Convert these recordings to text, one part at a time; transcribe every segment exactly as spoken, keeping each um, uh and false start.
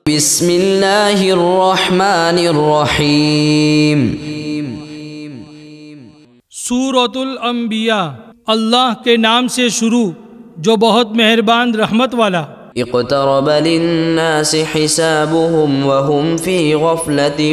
بسم اللہ الرحمن الرحیم۔ سورۃ الانبیاء، اللہ کے نام سے شروع جو بہت مہربان رحمت والا۔ اقترب للناس حسابهم وهم في غفلة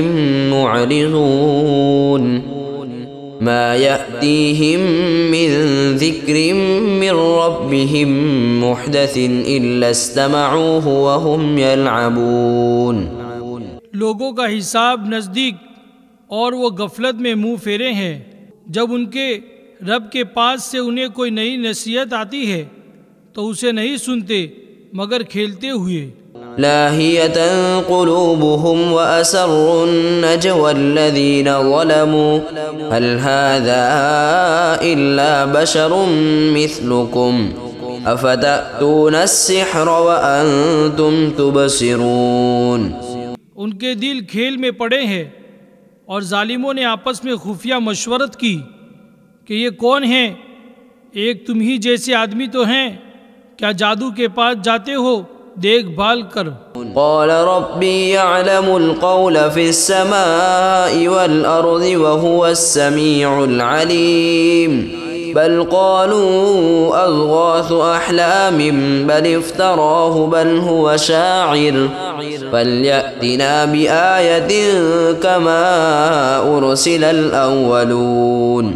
معرضون ما يأتيهم من ذكر من ربهم محدث إلا استمعوه وهم يلعبون۔ لوگوں کا حساب نزدیک اور وہ غفلت میں منہ پھیرے ہیں جب ان کے رب کے پاس سے انہیں کوئی نئی نصیحت آتی ہے تو اسے نہیں سنتے مگر کھیلتے ہوئے۔ لاهية قلوبهم وأسروا النجوى الذين ظلموا هل هذا إلا بشر مثلكم أفتأتون السحر وأنتم تبصرون۔ ان کے دل کھیل میں پڑے ہیں اور ظالموں نے آپس میں خفیہ مشورت کی کہ یہ کون ہیں؟ ایک تم ہی جیسے آدمی تو ہیں، کیا جادو کے پاس جاتے ہو دیکھ بھال کر۔ قال ربی یعلم القول فی السماء والارض وهو السمیع العلیم بل قالوا اضغاث احلام بل افتراه بل هو شاعر فلیأتنا بآیة كما ارسل الاولون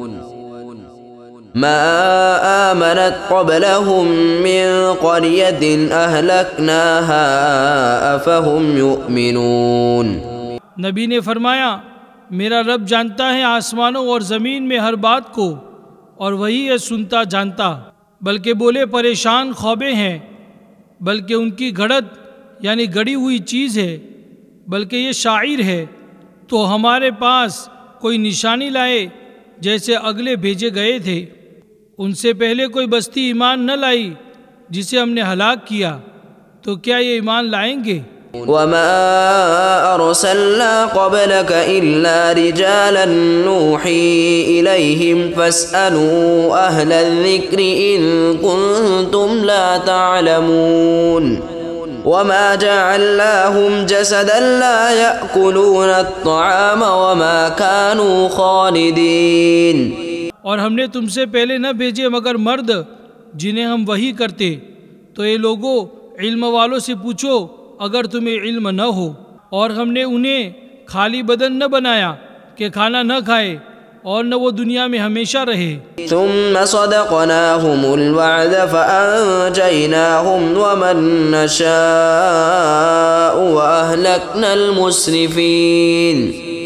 ما آمنت قبلهم من قرية أهلكناها أفهم يؤمنون۔ نبی نے فرمایا میرا رب جانتا ہے آسمانوں اور زمین میں ہر بات کو اور وہی ہے سنتا جانتا، بلکہ بولے پریشان خوابے ہیں، بلکہ ان کی گھڑت یعنی گڑی ہوئی چیز ہے، بلکہ یہ شاعر ہے، تو ہمارے پاس کوئی نشانی لائے جیسے اگلے بھیجے گئے تھے۔ ان سے پہلے کوئی بستی ایمان نہ لائی جسے ہم نے ہلاک کیا، تو کیا یہ ایمان لائیں گے؟ وَمَا أَرْسَلْنَا قَبْلَكَ إِلَّا رِجَالًا نُوحِي إِلَيْهِمْ فَاسْأَلُوا أَهْلَ الذِّكْرِ إِن كُنتُمْ لَا تَعْلَمُونَ وَمَا جَعَلْنَاهُمْ جَسَدًا لَا يَأْكُلُونَ الطَّعَامَ وَمَا كَانُوا خَالِدِينَ۔ اور ہم نے تم سے پہلے نہ بھیجے مگر مرد جنہیں ہم وحی کرتے، تو اے لوگوں علم والوں سے پوچھو اگر تمہیں علم نہ ہو، اور ہم نے انہیں خالی بدن نہ بنایا کہ کھانا نہ کھائے اور نہ وہ دنیا میں ہمیشہ رہے۔ ثم صدقناهم الوعد فأنجيناهم ومن نشاء وأهلكنا المسرفين۔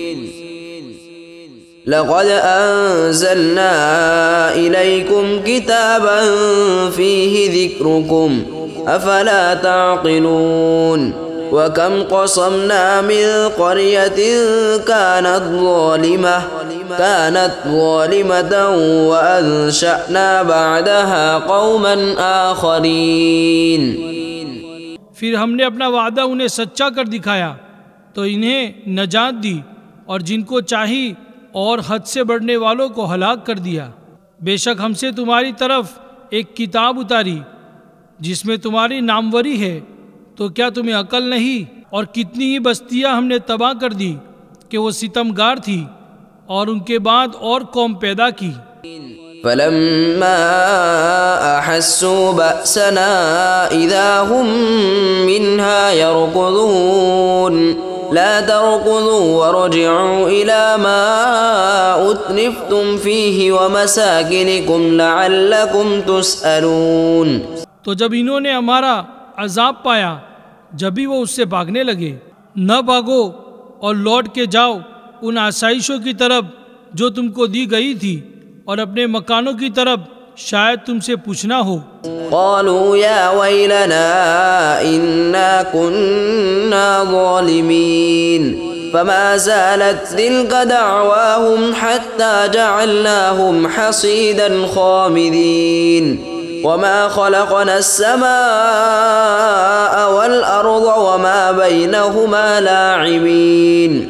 لقد أنزلنا إليكم كتابا فيه ذكركم أفلا تعقلون وكم قصمنا من قرية كانت ظالمة كانت ظالمة وأنشأنا بعدها قوما آخرين۔ پھر ہم نے اپنا وعدہ انہیں سچا کر دکھایا تو انہیں نجات دی، اور جن کو چاہی اور حد سے بڑھنے والوں کو ہلاک کر دیا۔ بے شک ہم سے تمہاری طرف ایک کتاب اتاری جس میں تمہاری ناموری ہے، تو کیا تمہیں عقل نہیں؟ اور کتنی ہی بستیاں ہم نے تباہ کر دی کہ وہ ستمگار تھی، اور ان کے بعد اور قوم پیدا کی۔ فلما أحسوا بأسنا إذا هم منها يركضون لا تركضوا وارجعوا إلى ما أترفتم فيه ومساكنكم لعلكم تسألون۔ تو جب انہوں نے ہمارا عذاب پایا جب بھی وہ اس سے بھاگنے لگے، نہ بھاگو اور لوٹ کے جاؤ ان آسائشوں کی طرف جو تم کو دی گئی تھی، اور اپنے مکانوں کی طرف شاید تم سے پوچھنا ہو۔ قالوا يا ويلنا إنا كنا ظالمين فما زالت تلك دعواهم حتى جعلناهم حصيدا خامدين وما خلقنا السماء والأرض وما بينهما لاعبين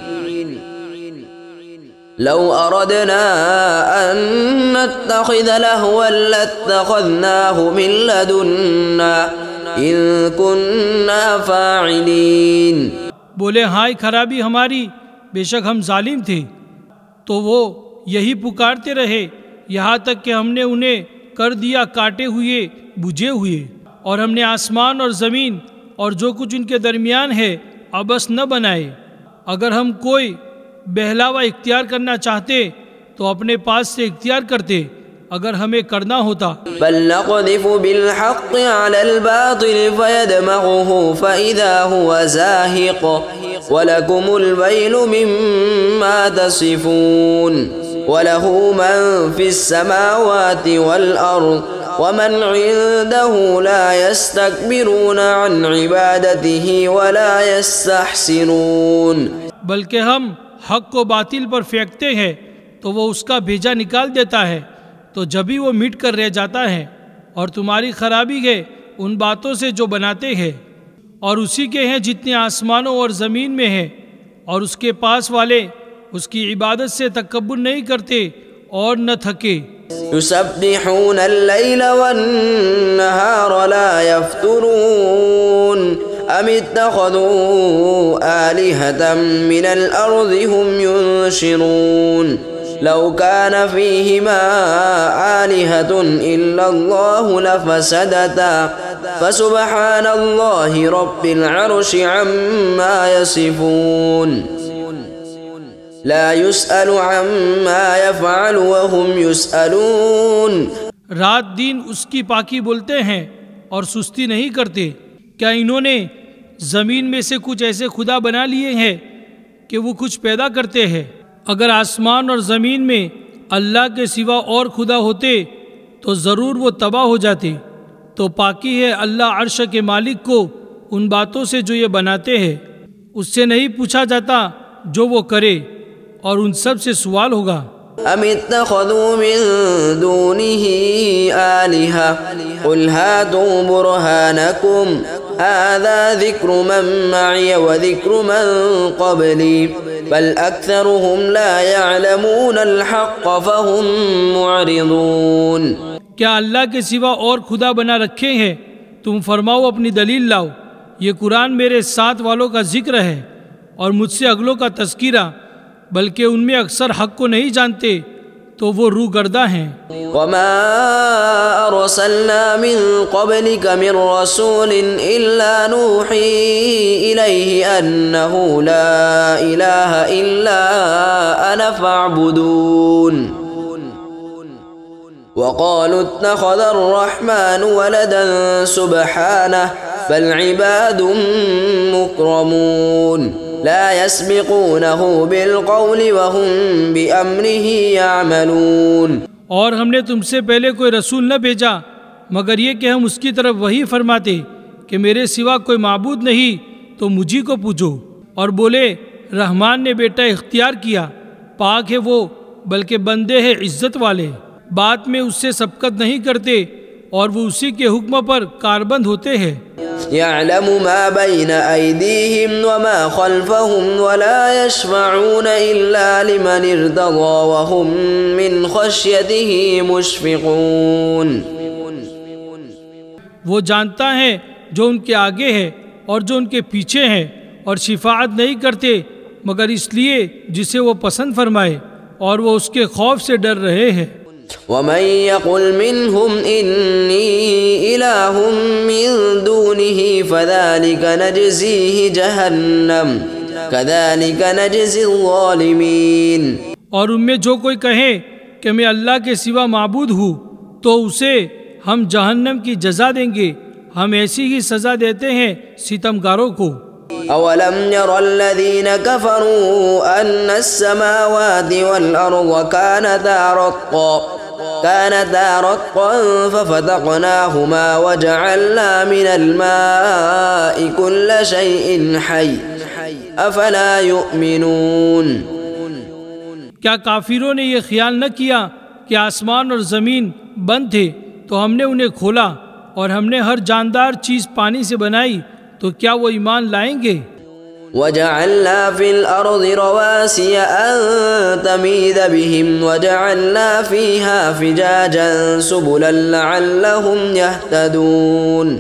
لو أردنا أن نتخذ لهوا لاتخذناه من لدنا إن كنا فاعلين. بولے ہائے خرابی ہماری، بے شک ہم ظالم تھے. تو وہ یہی پکارتے رہے یہاں تک کہ ہم نے انہیں کر دیا کاٹے ہوئے بجھے ہوئے، اور ہم نے آسمان اور زمین اور جو کچھ ان کے درمیان ہے عبث نہ بنائے. اگر ہم کوئی بہلاوا اختیار کرنا چاہتے تو اپنے پاس سے اختیار کرتے اگر ہمیں کرنا ہوتا. بل نقذف بالحق على الباطل فيدمغه فإذا هو زاهق ولكم الويل مما تصفون. وله من في السماوات والأرض ومن عنده لا يستكبرون عن عبادته ولا يستحسرون. بلکہ ہم حق کو باطل پر پھینکتے ہیں تو وہ اس کا بھیجا نکال دیتا ہے، تو جبھی وہ مٹ کر رہ جاتا ہے. اور تمہاری خرابی ہے ان باتوں سے جو بناتے ہیں، اور اسی کے ہیں جتنے آسمانوں اور زمین میں ہیں، اور اس کے پاس والے اس کی عبادت سے تکبر نہیں کرتے اور نہ تھکے. يسبحون الليل والنهار لا يفترون أم اتخذوا آلهة من الأرض هم ينشرون. لو كان فيهما آلهة إلا الله لفسدتا فسبحان الله رب العرش عما يصفون. لا يسأل عما يفعل وهم يسألون. رات دن اس کی پاکی بولتے ہیں اور سستی نہیں کرتے. کیا انہوں نے زمین میں سے کچھ ایسے خدا بنا لیے ہیں کہ وہ کچھ پیدا کرتے ہیں؟ اگر آسمان اور زمین میں اللہ کے سوا اور خدا ہوتے تو ضرور وہ تباہ ہو جاتے. تو پاکی ہے اللہ عرش کے مالک کو ان باتوں سے جو یہ بناتے ہیں. اس سے نہیں پوچھا جاتا جو وہ کرے، اور ان سب سے سوال ہوگا. ام اتخذوا من دونه آلهة قل هاتوا برهانكم هذا ذكر من معي وذكر من قبلي بل أكثرهم لا يعلمون الحق فهم معرضون. کیا اللہ کے سوا اور خدا بنا رکھے ہیں؟ تم فرماؤ اپنی دلیل لاؤ. یہ قرآن میرے ساتھ والوں کا ذکر ہے اور مجھ سے اگلوں کا تذکرہ، بلکہ ان میں اکثر حق کو نہیں جانتے تو وہ روح گردہ ہیں. وما ارسلنا من قبلك من رسول الا نوحي اليه انه لا اله الا انا فاعبدون. وقالوا اتخذ الرحمن ولدا سبحانه بل عباد مكرمون لا يسبقونه بالقول وهم بأمره يعملون. اور ہم نے تم سے پہلے کوئی رسول نہ بھیجا مگر یہ کہ ہم اس کی طرف وہی فرماتے کہ میرے سوا کوئی معبود نہیں تو مجھی کو پوجو. اور بولے رحمان نے بیٹا اختیار کیا، پاک ہے وہ، بلکہ بندے ہیں عزت والے. بات میں اس سے سبقت نہیں کرتے اور وہ اسی کے حکم پر کاربند ہوتے ہیں. يعلم ما بين أيديهم وما خلفهم ولا يشفعون إلا لمن ارتضى وهم من خشيته مشفقون. وہ جانتا ہے جو ان کے آگے ہے اور جو ان کے پیچھے ہیں، اور شفاعت نہیں کرتے مگر اس لیے جسے وہ پسند فرمائے، اور وہ اس کے خوف سے ڈر رہے ہیں. ومن يقل منهم إني إله من دونه فذلك نجزيه جهنم كذلك نجزي الظالمين. اور ان میں جو کوئی کہے کہ میں اللہ کے سوا معبود ہوں تو اسے ہم جہنم کی جزا دیں گے، ہم ایسی ہی سزا دیتے ہیں ستمگاروں کو. اولم ير الذين كفروا ان السماوات والارض كانتا رتقا كانتا رتقا ففتقناهما وجعلنا من الماء كل شيء حي افلا يؤمنون. کیا کافروں نے یہ خیال نہ کیا کہ آسمان اور زمین بند تھے تو ہم نے انہیں کھولا اور ہم نے ہر جاندار چیز پانی سے بنائی، تو کیا وہ ایمان لائیں گے؟ وَجَعَلْنَا فِي الْأَرْضِ رَوَاسِيَ أَن تَمِيدَ بِهِمْ وَجَعَلْنَا فِيهَا فِجَاجًا سُبُلًا لَعَلَّهُمْ يَهْتَدُونَ.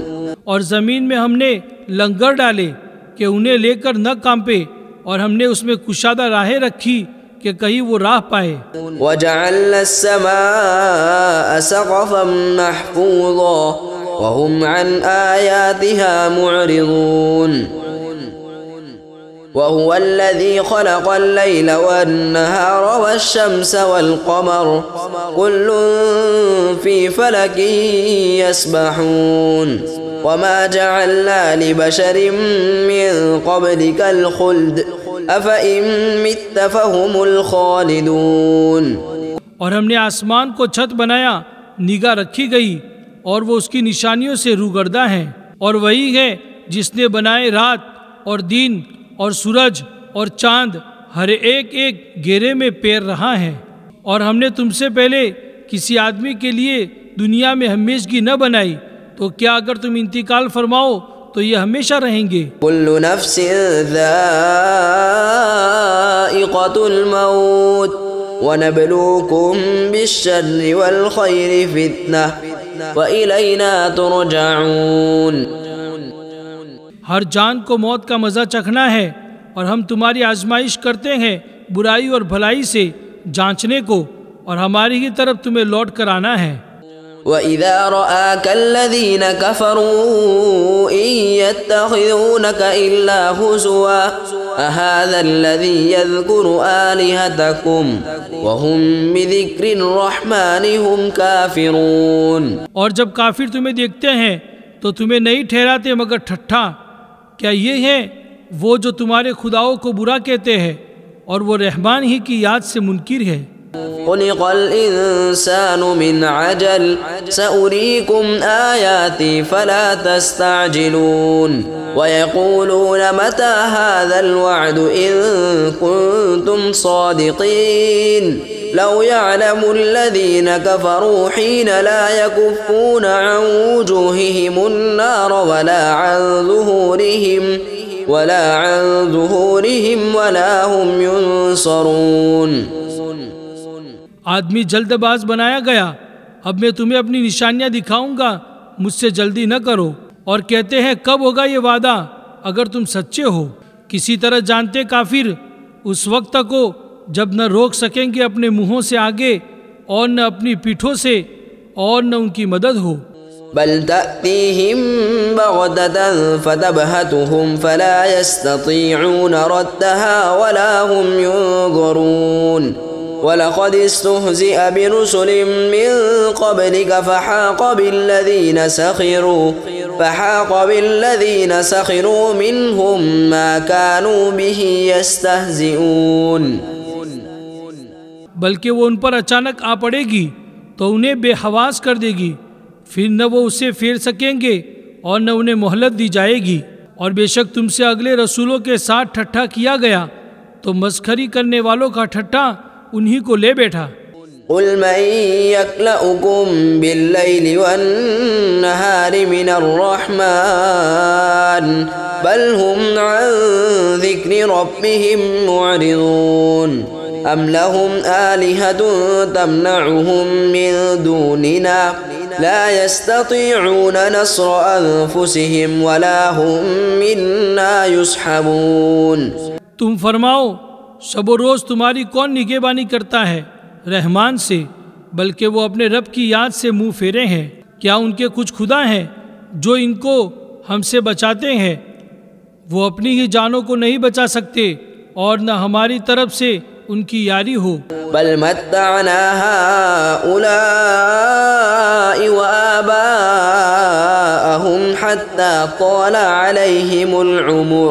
اور زمین میں ہم نے لنگر ڈالے کہ انہیں لے کر نہ کانپے، اور ہم نے اس میں کشادہ راہیں رکھی کہ کہیں وہ راہ پائے۔ وَجَعَلْنَا السَّمَاءَ سَقْفًا مَحْفُوظًا وَهُمْ عَنْ آيَاتِهَا مُعْرِضُونَ وَهُوَ الَّذِي خَلَقَ اللَّيْلَ وَالنَّهَارَ وَالشَّمْسَ وَالْقَمَرَ كُلٌّ فِي فَلَكٍ يَسْبَحُونَ وَمَا جَعَلْنَا لِبَشَرٍ مِّن قَبْلِكَ الْخُلْدَ أَفَإِن مِّتَّ فَهُمُ الْخَالِدُونَ۔ اور ہم نے آسمان کو چھت بنایا، نگاہ رکھی گئی، اور وہ اس کی نشانیوں سے روگردہ ہیں، اور وہی ہے جس نے بنائے رات اور دن اور سورج اور چاند، ہر ایک ایک گھیرے میں پیر رہا ہے۔ اور ہم نے تم سے پہلے کسی آدمی کے لیے دنیا میں ہمیشگی نہ بنائی، تو کیا اگر تم انتقال فرماؤ تو یہ ہمیشہ رہیں گے۔ كل نفس ذائقة الموت ونبلوكم بالشر والخير فتنة وإلينا ترجعون۔ ہر جان کو موت کا مزہ چکھنا ہے، اور ہم تمہاری آزمائش کرتے ہیں برائی اور بھلائی سے جانچنے کو، اور ہماری ہی طرف تمہیں لوٹ کر آنا ہے۔ وَإِذَا رَآكَ الَّذِينَ كَفَرُوا إِن يَتَّخِذُونَكَ إِلَّا هُزُوًا أَهَذَا الَّذِي يَذْكُرُ آلِهَتَكُمْ وَهُمْ بِذِكْرِ الرَّحْمَنِ هُمْ كَافِرُونَ۔ اور جب کافر تمہیں دیکھتے ہیں تو تمہیں نہیں ٹھہراتے مگر ٹھٹھا۔ کیا یہ ہے وہ جو تمہارے خداؤں کو برا کہتے ہیں، اور وہ رحمان ہی کی یاد سے منکر ہے۔ خلق الانسان من عجل سأريكم آياتي فلا تستعجلون ويقولون متى هذا الوعد إن كنتم صادقين لو يعلم الذين كفروا حين لا يكفون عن وجوههم النار ولا عن ظهورهم ولا عن ظهورهم ولا هم ينصرون۔ آدمی جلد باز بنایا گیا، اب میں تمہیں اپنی نشانیاں دکھاؤں گا، مجھ سے جلدی نہ کرو۔ اور کہتے ہیں کب ہوگا یہ وعدہ اگر تم سچے ہو۔ کسی طرح جانتے کافر اس وقت تک ہو جب نہ روک سکیں گے اپنے منہوں سے آگے، اور نہ اپنی پیٹھوں سے، اور نہ ان کی مدد ہو۔ بل تأتيهم بغتة فتبهتهم فلا يستطيعون ردها ولا هم ينظرون وَلَقَدِ اسْتُهْزِئَ بِرُسُلٍ مِّن قَبْلِكَ فَحَاقَ بِالَّذِينَ سَخِرُوا فَحَاقَ بِالَّذِينَ سَخِرُوا مِنْهُمْ مَا كَانُوا بِهِ يَسْتَهْزِئُونَ۔ بلکہ وہ ان پر اچانک آ پڑے گی تو انہیں بے حواس کر دے گی، پھر نہ وہ اسے پھیر سکیں گے اور نہ انہیں مہلت دی جائے گی۔ اور بے شک تم سے اگلے رسولوں کے ساتھ ٹھٹھا کیا گیا تو مسخری کرنے والوں کا ٹھٹھا انہی کو لے بیٹھا۔ قل من يكلؤكم بالليل والنهار من الرحمن بل هم عن ذكر ربهم معرضون أم لهم آلهة تمنعهم من دوننا لا يستطيعون نصر أنفسهم ولا هم منا يسحبون۔ تم فرماؤ شب و روز تمہاری کون نگہبانی کرتا ہے؟ رحمان سے، بلکہ وہ اپنے رب کی یاد سے منہ پھیرے ہیں۔ کیا ان کے کچھ خدا ہیں جو ان کو ہم سے بچاتے ہیں؟ وہ اپنی ہی جانوں کو نہیں بچا سکتے اور نہ ہماری طرف سے ان کی یاری ہو۔ بل متعنا هؤلاء وآباءهم حتى طال عليهم العمر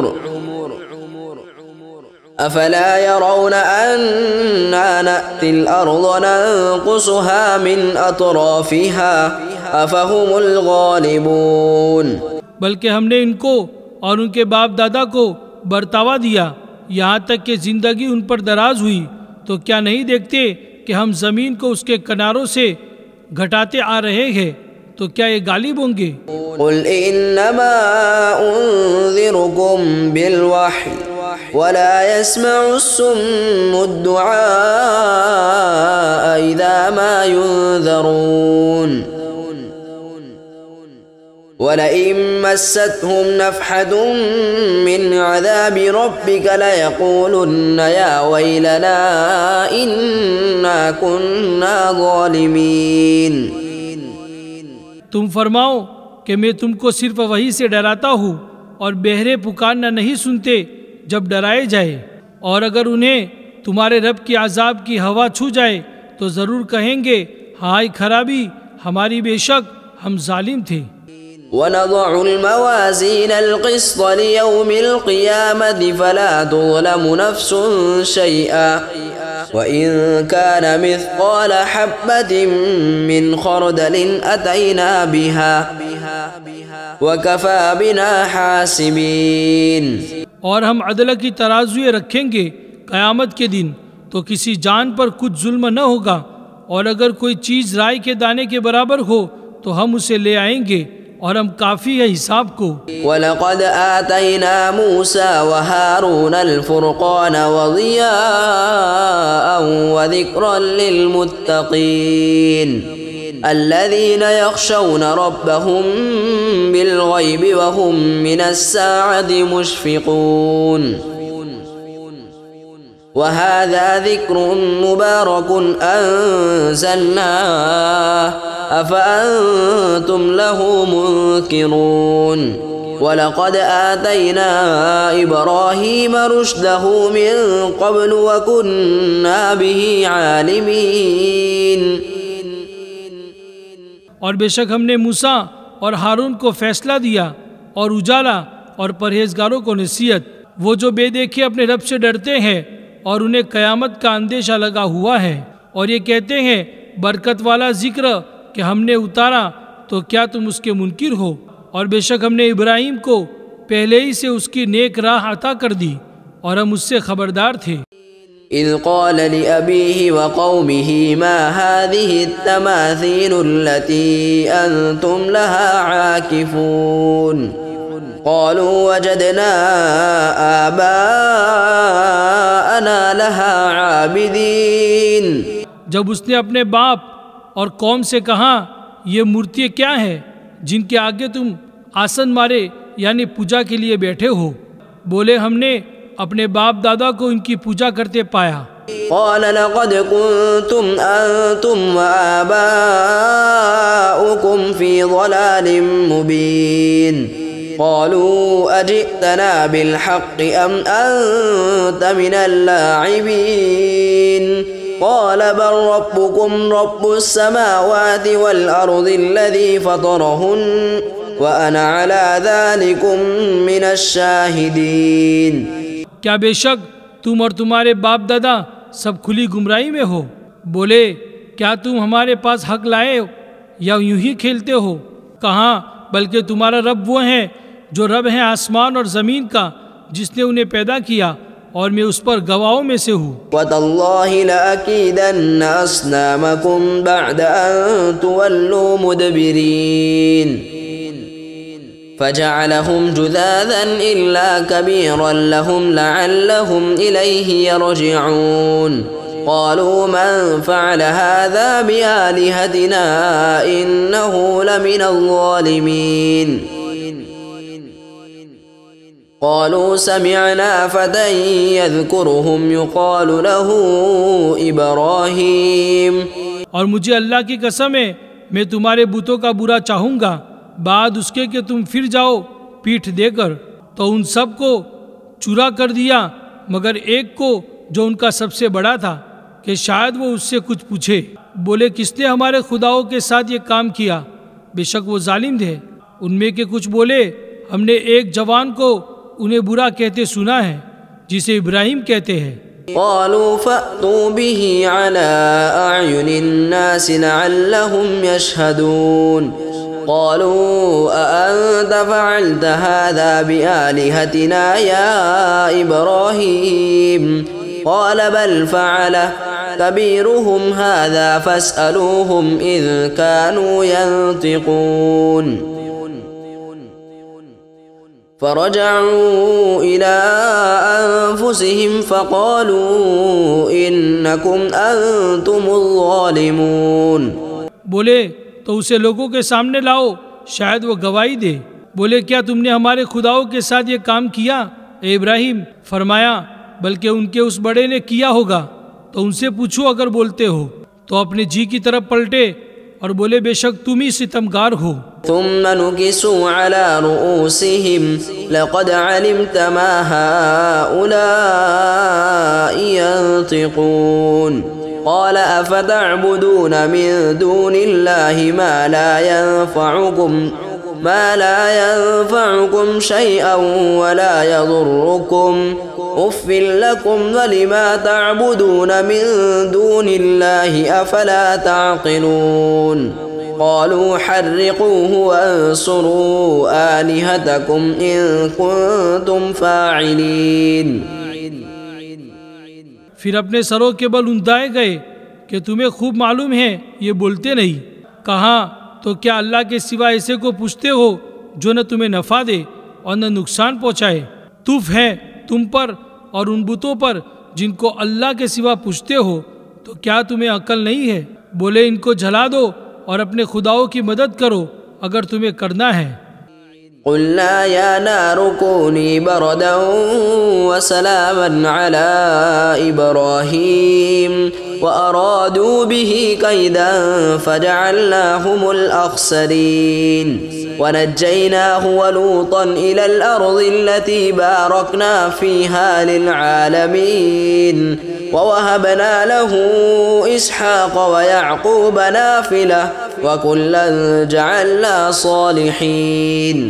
أفلا يرون أنا نأتي الأرض ننقصها من أطرافها أفهم الغالبون۔ بلکہ ہم نے ان کو اور ان کے باپ دادا کو برتاوا دیا یہاں تک کہ زندگی ان پر دراز ہوئی، تو کیا نہیں دیکھتے کہ ہم زمین کو اس کے کناروں سے گھٹاتے آ رہے ہیں، تو کیا یہ غالب ہوں گے؟ قل انما انذركم بالوحی ولا يسمع الصم الدعاء اذا ما ينذرون۔ وَلَئِن مَّسَّتْهُمْ نَفْحَةٌ مِّنْ عَذَابِ رَبِّكَ لَيَقُولُنَّ يَا وَيْلَنَا إِنَّا كُنَّا ظَالِمِينَ۔ تم فرماؤ کہ میں تم کو صرف وحی سے ڈراتا ہوں اور بہرے پکارنا نہیں سنتے جب ڈرائے جائے، اور اگر انہیں تمہارے رب کی عذاب کی ہوا چھو جائے تو ضرور کہیں گے ہائے خرابی ہماری، بے شک ہم ظالم تھے۔ وَنَضَعُ الْمَوَازِينَ الْقِسْطَ لِيَوْمِ الْقِيَامَةِ فَلَا تُظْلَمُ نَفْسٌ شَيْئًا وَإِن كَانَ مِثْقَالَ حَبَّةٍ مِّنْ خَرْدَلٍ أَتَيْنَا بِهَا وَكَفَى بِنَا حَاسِبِينَ۔ اور ہم عدل کی ترازوئیں رکھیں گے قیامت کے دن، تو کسی جان پر کچھ ظلم نہ ہوگا، اور اگر کوئی چیز رائی کے دانے کے برابر ہو تو ہم اسے لے آئیں گے، اور ہم کافی ہے حساب کو۔ وَلَقَدْ آتَيْنَا مُوسَى وَهَارُونَ الْفُرْقَانَ وَضِيَاءً وَذِكْرًا لِّلْمُتَّقِينَ الَّذِينَ يَخْشَوْنَ رَبَّهُم بِالْغَيْبِ وَهُم مِّنَ السَّاعَةِ مُشْفِقُونَ۔ وَهَذَا ذِكْرٌ مُبَارَكٌ أَنزَلْنَاهُ أَفَأَنتُمْ لَهُ مُنكِرُونَ۔ وَلَقَدْ آتَيْنَا إِبْرَاهِيمَ رُشْدَهُ مِن قَبْلُ وَكُنَّا بِهِ عَالِمِينَ۔ اور بے شک ہم نے موسیٰ اور ہارون کو فیصلہ دیا اور اجالا اور پرہیزگاروں کو نصیحت، وہ جو بے دیکھے اپنے رب سے ڈرتے ہیں اور انہیں قیامت کا اندیشہ لگا ہوا ہے، اور یہ کہتے ہیں برکت والا ذکر کہ ہم نے اتارا تو کیا تم اس کے منکر ہو؟ اور بے شک ہم نے ابراہیم کو پہلے ہی سے اس کی نیک راہ عطا کر دی اور ہم اس سے خبردار تھے۔ اذ قال لأبيه وقومه ما هذه التماثيل التي أنتم لها عاكفون قالوا وجدنا آباءنا لها عابدين۔ جب اس نے اپنے باپ اور قوم سے کہا یہ مورتیاں کیا ہیں جن کے آگے تم آسن مارے یعنی پوجا کے لیے بیٹھے ہو؟ بولے ہم نے اپنے باپ دادا کو ان کی پوجا کرتے پایا۔ قال لقد كنتم أنتم وآباؤكم في ضلال مبين قالوا أجئتنا بالحق أم أنت من اللاعبين قال بل ربكم رب السماوات والأرض الذي فطرهن وأنا على ذلكم من الشاهدين۔ کیا بے شک تم اور تمہارے باپ دادا سب کھلی گمراہی میں ہو؟ بولے کیا تم ہمارے پاس حق لائے یا یوں ہی کھیلتے ہو؟ کہاں بلکہ تمہارا رب وہ ہے جو رب ہے آسمان اور زمین کا، جس نے انہیں پیدا کیا، اور میں اس پر گواہوں میں سے ہوں۔ وَتَاللَّهِ لَأَكِيدَنَّ أَصْنَامَكُمْ بَعْدَ أَن تُوَلُّوا مُدْبِرِينَ فَجَعَلَهُمْ جُذَاذًا إِلَّا كَبِيرًا لَهُمْ لَعَلَّهُمْ إِلَيْهِ يَرْجِعُونَ قَالُوا مَنْ فَعَلَ هَذَا بِآلِهَتِنَا إِنَّهُ لَمِنَ الظَّالِمِينَ قالوا سمعنا فتى يذكرهم يقال له ابراہیم۔ اور مجھے اللہ کی قسم ہے میں تمہارے بتوں کا برا چاہوں گا بعد اس کے کہ تم پھر جاؤ پیٹھ دے کر۔ تو ان سب کو چورا کر دیا مگر ایک کو جو ان کا سب سے بڑا تھا کہ شاید وہ اس سے کچھ پوچھے۔ بولے کس نے ہمارے خداؤں کے ساتھ یہ کام کیا؟ بے شک وہ ظالم تھے۔ ان میں کے کچھ بولے ہم نے ایک جوان کو انہیں برا کہتے سنا ہے جسے ابراہیم کہتے ہیں۔ قالوا فأتوا به على أعين الناس لعلهم يشهدون قالوا أأنت فعلت هذا بآلهتنا يا إبراهيم قال بل فعله كبيرهم هذا فاسألوهم إذ كانوا ينطقون فرجعوا إلى أنفسهم فقالوا إنكم أنتم الظالمون۔ بولے تو اسے لوگوں کے سامنے لاؤ شاید وہ گواہی دے۔ بولے کیا تم نے ہمارے خداؤں کے ساتھ یہ کام کیا اے ابراہیم؟ فرمایا بلکہ ان کے اس بڑے نے کیا ہوگا، تو ان سے پوچھو اگر بولتے ہو۔ تو اپنے جی کی طرف پلٹے اور بولے بے شک تم ہی ستمگار ہو۔ ثم نكسوا على رؤوسهم لقد علمت ما هؤلاء ينطقون قال أفتعبدون من دون الله ما لا ينفعكم ما لا ينفعكم شيئا ولا يضركم أف لكم ولما تعبدون من دون الله أفلا تعقلون قالوا حرقوه وانصروا آلهتكم إن كنتم فاعلين۔ پھر اپنے سروں کے بل اندائے گئے کہ تمہیں خوب معلوم ہے یہ بولتے نہیں۔ کہا تو کیا اللہ کے سوا ایسے کو پوچھتے ہو جو نہ تمہیں نفع دے اور نہ نقصان پہنچائے؟ تف ہے تم پر اور ان بتوں پر جن کو اللہ کے سوا پوچھتے ہو، تو کیا تمہیں عقل نہیں ہے؟ بولے ان کو جلا دو اور اپنے خداؤں کی مدد کرو اگر تمہیں کرنا ہے۔ قلنا يا نار كوني بردا وسلاما على إبراهيم وأرادوا به كيدا فجعلناهم الأخسرين ونجيناه ولوطا إلى الأرض التي باركنا فيها للعالمين ووهبنا له إسحاق ويعقوب نافلة وكلا جعلنا صالحين۔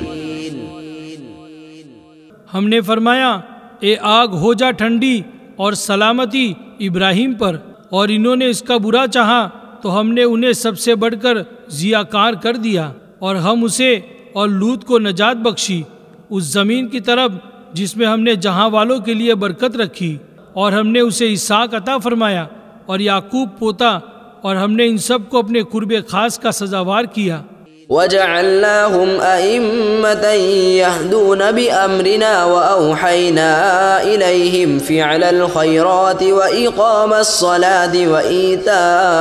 ہم نے فرمایا اے آگ ہو جا ٹھنڈی اور سلامتی ابراہیم پر، اور انہوں نے اس کا برا چاہا تو ہم نے انہیں سب سے بڑھ کر ضیاءکار کر دیا، اور ہم اسے اور لوط کو نجات بخشی اس زمین کی طرف جس میں ہم نے جہاں والوں کے لیے برکت رکھی، اور ہم نے اسے اسحاق عطا فرمایا اور یعقوب پوتا، اور ہم نے ان سب کو اپنے قرب خاص کا سزاوار کیا۔ وجعلناهم أئمة يهدون بأمرنا وأوحينا إليهم فعل الخيرات وإقام الصلاة وإيتاء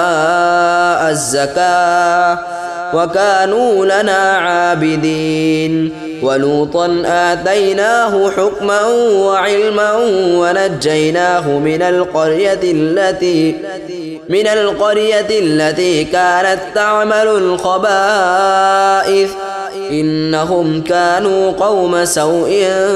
الزكاة وكانوا لنا عابدين ولوطا آتيناه حكما وعلما ونجيناه من القرية التي من القرية التي كانت تعمل الخبائث إنهم كانوا قوم سوء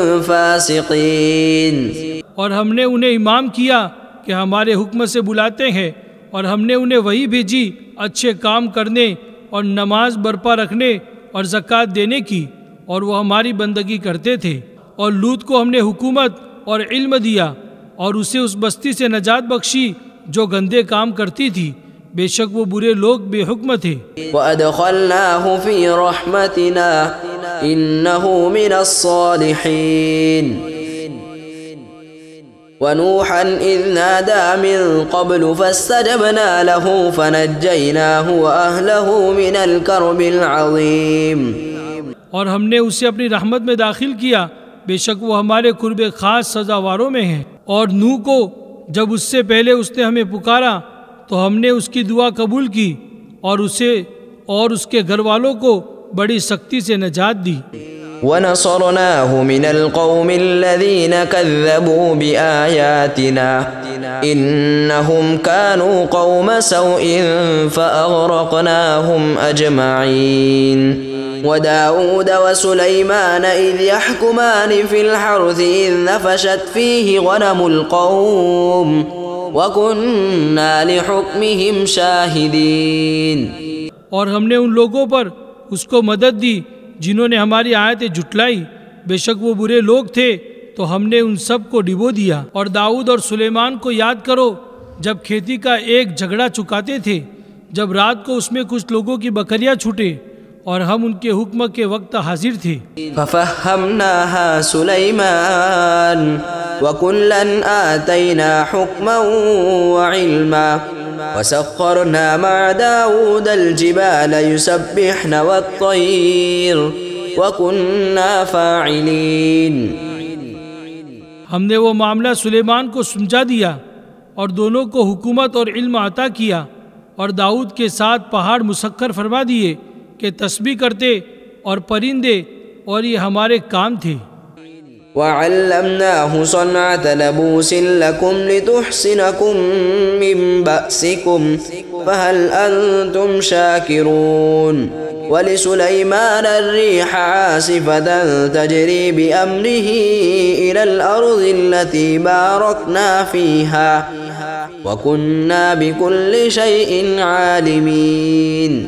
فاسقين۔ اور ہم نے انہیں امام کیا کہ ہمارے حکم سے بلاتے ہیں، اور ہم نے انہیں وہی بھیجی اچھے کام کرنے اور نماز برپا رکھنے اور زکوٰۃ دینے کی، اور وہ ہماری بندگی کرتے تھے۔ اور لوط کو ہم نے حکومت اور علم دیا اور اسے اس بستی سے نجات بخشی جو گندے کام کرتی تھی، بے شک وہ برے لوگ بے حکم تھے۔ وَأَدْخَلْنَاهُ فِي رَحْمَتِنَا إِنَّهُ مِنَ الصَّالِحِينَ وَنُوحًا إِذْ نَادَى مِن قَبْلُ فَاسْتَجَبْنَا لَهُ فَنَجَّيْنَاهُ وَأَهْلَهُ مِنَ الْكَرْبِ الْعَظِيمِ۔ اور ہم نے اسے اپنی رحمت میں داخل کیا، بے شک وہ ہمارے قرب خاص سزاواروں میں ہیں۔ اور نوح کو جب اس سے پہلے اس نے ہمیں پکارا تو ہم نے اس کی دعا قبول کی اور اسے اور اس کے گھر والوں کو بڑی سختی سے نجات دی۔ وَنَصَرْنَاهُ مِنَ الْقَوْمِ الَّذِينَ كَذَّبُوا بِآيَاتِنَا إِنَّهُمْ كَانُوا قَوْمَ سَوْءٍ فَأَغْرَقْنَاهُمْ أَجْمَعِينَ۔ وَدَاوُودَ وَسُلَيْمَانَ إِذْ يَحْكُمَانِ فِي الْحَرْثِ إِذْ نَفَشَتْ فِيهِ غَنَمُ الْقَوْمِ وَكُنَّا لِحُكْمِهِمْ شَاهِدِينَ۔ اور ہم نے ان لوگوں پر اس کو مدد دی جنہوں نے ہماری آیتیں جھٹلائی، بے شک وہ برے لوگ تھے تو ہم نے ان سب کو ڈبو دیا۔ اور داؤد اور سلیمان کو یاد کرو جب کھیتی کا ایک جھگڑا چکاتے تھے، جب رات کو اس میں کچھ لوگوں کی بکریاں چھوٹے اور ہم ان کے حکم کے وقت حاضر تھے۔ فَفَهَّمْنَاهَا سُلَيْمَانَ وَكُلًّا آتَيْنَا حُكْمًا وَعِلْمًا وَسَخَّرْنَا مَعَ دَاوُودَ الْجِبَالَ يُسَبِّحْنَ وَالطَّيْرَ وَكُنَّا فَاعِلِينَ۔ ہم نے وہ معاملہ سلیمان کو سمجھا دیا اور دونوں کو حکومت اور علم عطا کیا، اور داؤد کے ساتھ پہاڑ مسخر فرما دیے کہ تسبیح کرتے اور پرندے اور یہ ہمارے کام تھے۔ وَعَلَّمْنَاهُ صَنْعَةَ لَبُوسٍ لَكُمْ لِتُحْصِنَكُمْ مِنْ بَأْسِكُمْ فَهَلْ أَنْتُمْ شَاكِرُونَ وَلِسُلَيْمَانَ الرِّيحَ عَاصِفَةً تَجْرِي بِأَمْرِهِ إِلَى الْأَرْضِ الَّتِي بَارَكْنَا فِيهَا وَكُنَّا بِكُلِّ شَيْءٍ عَالِمِينَ۔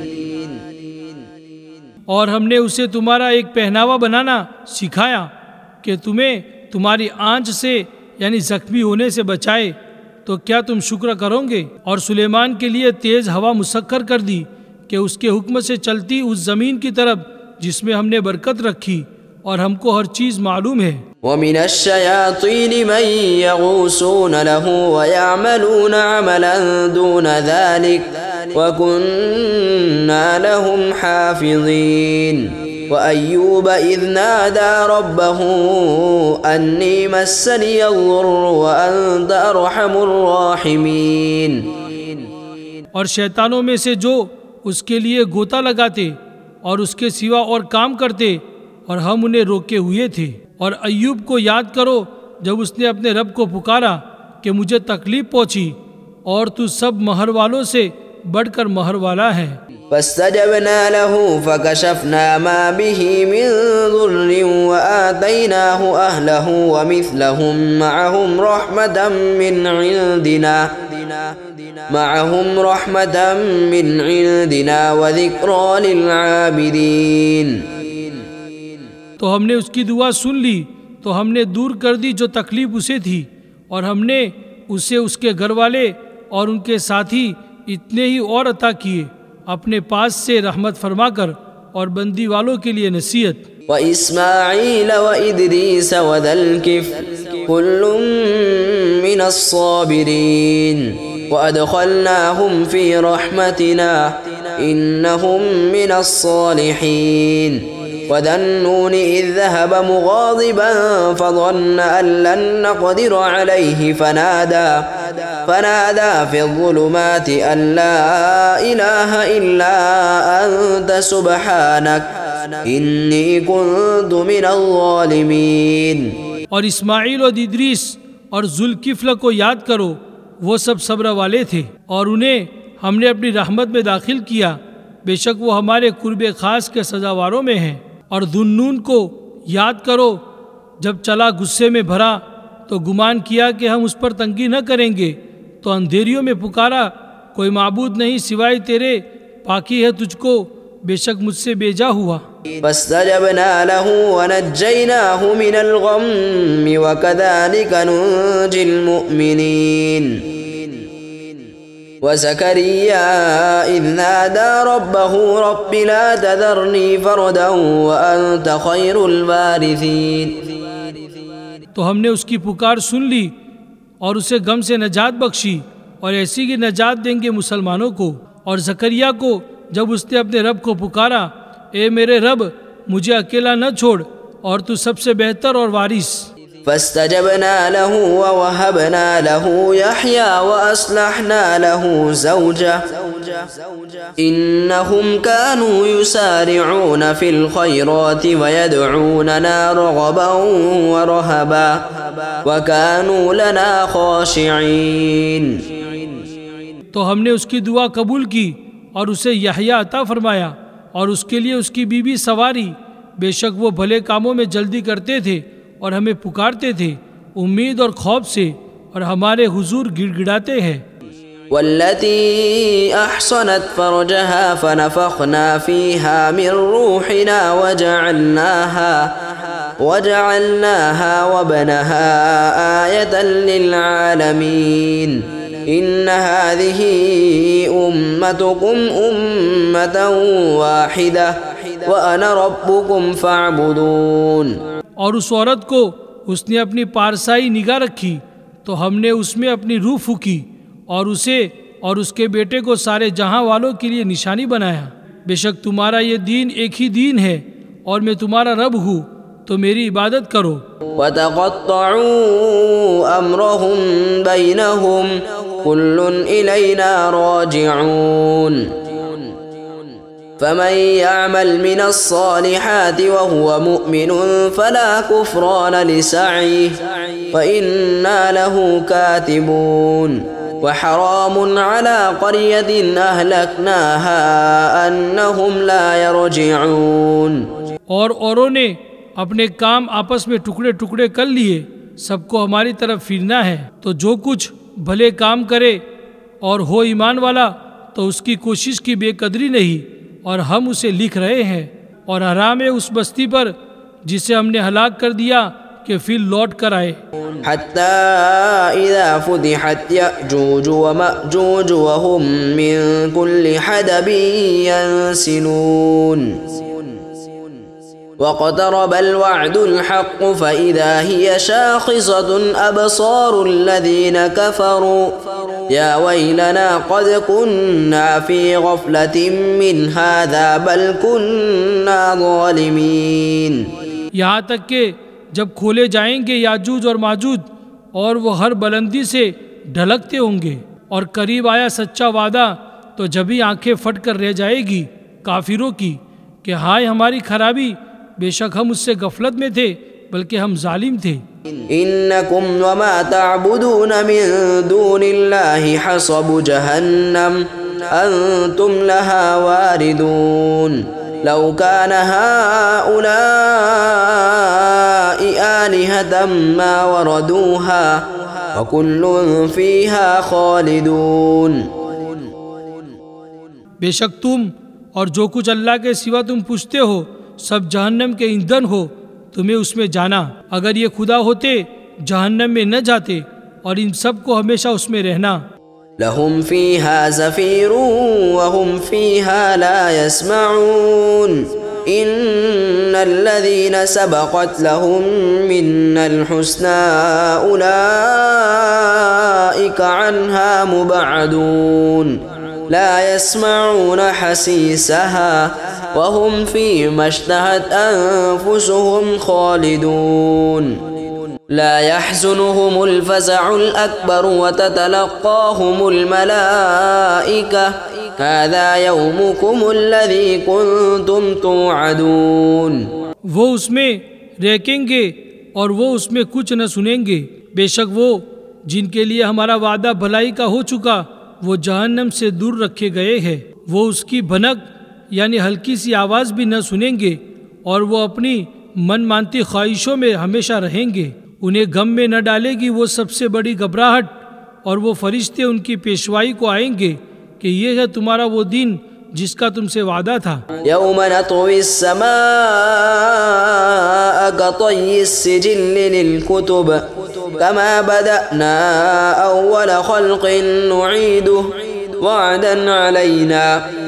اور ہم نے اسے تمہارا ایک پہناوا بنانا سکھایا کہ تمہیں تمہاری آنچ سے یعنی زخمی ہونے سے بچائے، تو کیا تم شکر کرو گے؟ اور سلیمان کے لیے تیز ہوا مسخر کر دی کہ اس کے حکم سے چلتی اس زمین کی طرف جس میں ہم نے برکت رکھی، اور ہم کو ہر چیز معلوم ہے۔ وَمِنَ الشَّيَاطِينِ مَن يَغُوصُونَ لَهُ وَيَعْمَلُونَ عَمَلًا دُونَ ذَلِكَ وَكُنَّا لَهُمْ حَافِظِينَ۔ وَأَيُّوبَ إِذْ نَادَى رَبَّهُ أَنِّي مَسَّنِيَ الضُّرُّ وَأَنْتَ أَرْحَمُ الرَّاحِمِينَ۔ اور شیطانوں میں سے جو اس کے لیے گوتا لگاتے اور اس کے سوا اور کام کرتے، اور ہم انہیں روکے ہوئے تھے۔ اور ایوب کو یاد کرو جب اس نے اپنے رب کو پکارا کہ مجھے تکلیف پہنچی، اور تو سب مہر والوں سے بڑھ کر مہر والا ہے۔ فاستجبنا له فكشفنا ما به من ضر وآتيناه أهله ومثلهم معهم رحمة من عندنا معهم رحمة من عندنا وذكرى للعابدين۔ تو ہم نے اس کی دعا سن لی تو ہم نے دور کر دی جو تکلیف اسے تھی، اور ہم نے اسے اس کے گھر والے اور ان کے ساتھی اتنے ہی اور عطا کیے اپنے پاس سے رحمت فرما کر، اور بندی والوں کے لیے نصیحت۔ وَإِسْمَاعِيلَ وَإِدْرِيسَ وَذَا الْكِفْلِ كُلٌّ مِّنَ الصَّابِرِينَ وَأَدْخَلْنَاهُمْ فِي رَحْمَتِنَا إِنَّهُمْ مِنَ الصَّالِحِينَ۔ وَذَا النُّونِ إِذْ ذَهَبَ مُغَاضِبًا فَظَنَّ أَن لَّن نَّقْدِرَ عَلَيْهِ فَنَادَىٰ فنادى في الظلمات أن لا إله إلا أنت سبحانك إني كنت من الظالمين۔ اور اسماعیل اور ادریس اور ذوالکفل کو یاد کرو، وہ سب صبر والے تھے، اور انہیں ہم نے اپنی رحمت میں داخل کیا، بے شک وہ ہمارے قرب خاص کے سزاواروں میں ہیں۔ اور ذوالنون کو یاد کرو جب چلا غصے میں بھرا تو گمان کیا کہ ہم اس پر تنگی نہ کریں گے، تو اندھیریوں میں پکارا کوئی معبود نہیں سوائے تیرے، پاکی ہے تجھ کو، بے شک مجھ سے بیجا ہوا۔ فاستجبنا له ونجيناه من الغم وكذلك ننجي المؤمنين۔ وزكريا إذ نادى ربه رب لا تذرني فردا وأنت خير الوارثين۔ تو ہم نے اس کی پکار سن لی اور اسے غم سے نجات بخشی، اور ایسی کی نجات دیں گے مسلمانوں کو۔ اور زکریا کو جب اس نے اپنے رب کو پکارا، اے میرے رب مجھے اکیلا نہ چھوڑ، اور تو سب سے بہتر اور وارث۔ فاستجبنا له ووهبنا له يحيى وأصلحنا له زوجه إنهم كانوا يسارعون في الخيرات ويدعوننا رغبا ورهبا وكانوا لنا خاشعين۔ تو ہم نے اس کی دعا قبول کی اور اسے یحییٰ عطا فرمایا، اور اس کے لیے اس کی بیوی سواری، بے شک وہ بھلے کاموں میں جلدی کرتے تھے اور ہمیں پکارتے تھے امید اور خوف سے، اور ہمارے حضور گڑ گڑاتے ہیں۔ والتي أحصنت فرجها فنفخنا فيها من روحنا وجعلناها وجعلناها وابنها آية للعالمين إن هذه أمتكم أمة واحدة وأنا ربكم فاعبدون۔ اور اس عورت کو اس نے اپنی پارسائی نگاہ رکھی تو ہم نے اس میں اپنی روح پھونکی، اور اسے اور اس کے بیٹے کو سارے جہاں والوں کے لیے نشانی بنایا۔ بے شک تمہارا یہ دین ایک ہی دین ہے، اور میں تمہارا رب ہوں، تو میری عبادت کرو۔ وَتَقَطَّعُوا أَمْرَهُمْ بَيْنَهُمْ كُلٌّ إِلَيْنَا رَاجِعُونَ۔ فمن يعمل من الصالحات وهو مؤمن فلا كفران لسعيه وإنا له كاتبون وحرام على قرية أهلكناها أنهم لا يرجعون. اور اوروں نے اپنے کام آپس میں ٹکڑے ٹکڑے کر لیے، سب کو ہماری طرف پھرنا ہے، تو جو کچھ بھلے کام کرے اور ہو ایمان والا تو اس کی کوشش کی بے قدری نہیں، اور ہم اسے لکھ رہے ہیں. اور حرام ہے اس بستی پر جسے ہم نے ہلاک کر دیا کہ پھر لوٹ کر آئے. حتى إذا فتحت يأجوج ومأجوج وهم من كل حدب ينسلون واقترب الوعد الحق فإذا هي شاخصة أبصار الذين كفروا يا ويلنا قد كنا في غفلة من هذا بل كنا ظالمين. یہاں تک کہ جب کھولے جائیں گے یاجوج اور ماجوج اور وہ ہر بلندی سے ڈھلکتے ہوں گے، اور قریب آیا سچا وعدہ تو جبھی آنکھیں پھٹ کر رہ جائے گی کافروں کی کہ ہائے ہماری خرابی، بے شک ہم اس سے غفلت میں تھے بلکہ ہم ظالم تھے. انکم وما تعبدون من دون اللہ حصب جہنم انتم لها واردون لو كان هؤلاء آلهة ما وردوها وكل فيها خالدون. بے شک تم اور جو کچھ اللہ کے سوا تم پوچھتے ہو سب جہنم کے ایندھن ہو، تمہیں اس میں جانا. اگر یہ خدا ہوتے جہنم میں نہ جاتے اور ان سب کو ہمیشہ اس میں رہنا. لهم فيها زفير وهم فيها لا يسمعون إن الذين سبقت لهم منا الحسنى أولئك عنها مبعدون لا يسمعون حسيسها وهم فيما اشتهت أنفسهم خالدون لا يحزنهم الفزع الأكبر وتتلقاهم الملائكة هذا يومكم الذي كنتم توعدون. وہ اس میں ریکیں گے اور وہ اس میں کچھ نہ سنیں گے. بے شک وہ جن کے لیے ہمارا وعدہ بھلائی کا ہو چکا وہ جہنم سے دور رکھے گئے ہیں. وہ اس کی بھنک یعنی ہلکی سی آواز بھی نہ سنیں گے اور وہ اپنی من مانتی خواہشوں میں ہمیشہ رہیں گے. انہیں غم میں نہ ڈالے گی وہ سب سے بڑی گھبراہٹ، اور وہ فرشتے ان کی پیشوائی کو آئیں گے کہ یہ ہے تمہارا وہ دن جس کا تم سے وعدہ تھا. یوم نطوی السماء كطي السجل للكتب كما بدأنا أول خلق نعيده وعدا علينا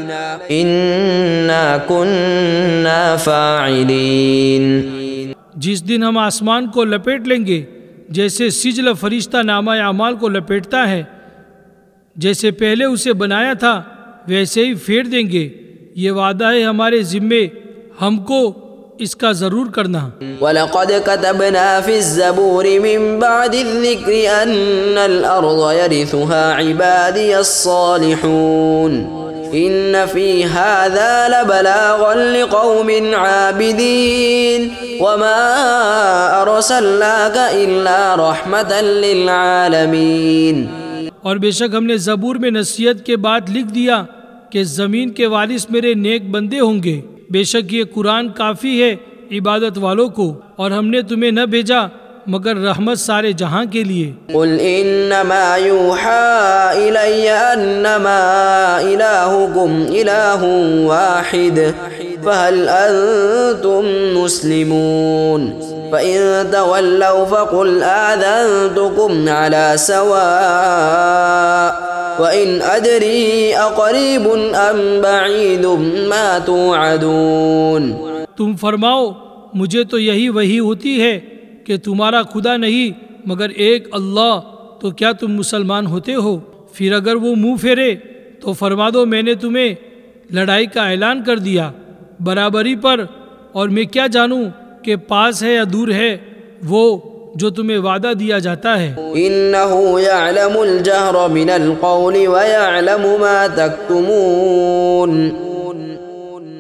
إنا كنا فاعلين. جس دن ہم آسمان کو لپیٹ لیں گے جیسے سجل فرشتہ نامہ اعمال کو لپیٹتا ہے، جیسے پہلے اسے بنایا تھا ویسے ہی پھیر دیں گے. یہ وعدہ ہے ہمارے ذمے، ہم کو اس کا ضرور کرنا. وَلَقَدْ كَتَبْنَا فِي الزَّبُورِ مِن بَعْدِ الذِّكْرِ أَنَّ الْأَرْضَ يَرِثُهَا عِبَادِيَ الصَّالِحُونَ إِنَّ فِي هَذَا لَبَلَاغًا لِقَوْمٍ عَابِدِينَ وَمَا أَرْسَلْنَاكَ إِلَّا رَحْمَةً لِلْعَالَمِينَ. اور بے شک ہم نے زبور میں نصیحت کے بعد لکھ دیا کہ زمین کے وارث میرے نیک بندے ہوں گے. بے شک یہ قرآن کافی ہے عبادت والوں کو، اور ہم نے تمہیں نہ بھیجا مگر رحمت سارے جہاں کے لیے. قل انما یوحا الی انما الہکم الہ واحد فهل انتم مسلمون فإن تولوا فقل آذنتكم على سواء وإن أدري أقريب أم بعيد ما توعدون. تم فرماؤ مجھے تو یہی وحی ہوتی ہے کہ تمہارا خدا نہیں مگر ایک اللہ، تو کیا تم مسلمان ہوتے ہو؟ پھر اگر وہ منہ پھیرے تو فرما دو میں نے تمہیں لڑائی کا اعلان کر دیا برابری پر، اور میں کیا جانوں کہ پاس ہے یا دور ہے وہ جو تمہیں وعدہ دیا جاتا ہے. انہو یعلم الجہر من القول ویعلم ما تکتمون.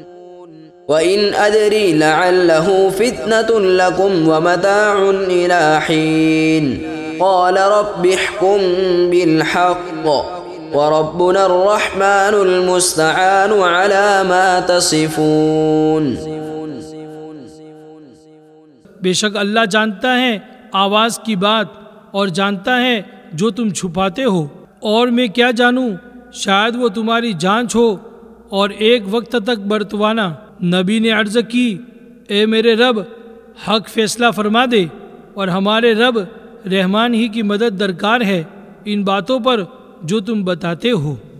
وَإِنْ أَدْرِي لَعَلَّهُ فِتْنَةٌ لَكُمْ وَمَتَاعٌ إِلَى حِينٍ قال رب احكم بالحق وربنا الرحمن المستعان على ما تصفون۔ بے شک اللہ جانتا ہے آواز کی بات اور جانتا ہے جو تم چھپاتے ہو، اور میں کیا جانوں، شاید وہ تمہاری جانچ ہو اور ایک وقت تک برتوانا۔ نبی نے عرض کی، اے میرے رب، حق فیصلہ فرما دے، اور ہمارے رب رحمان ہی کی مدد درکار ہے ان باتوں پر جو تم بتاتے ہو۔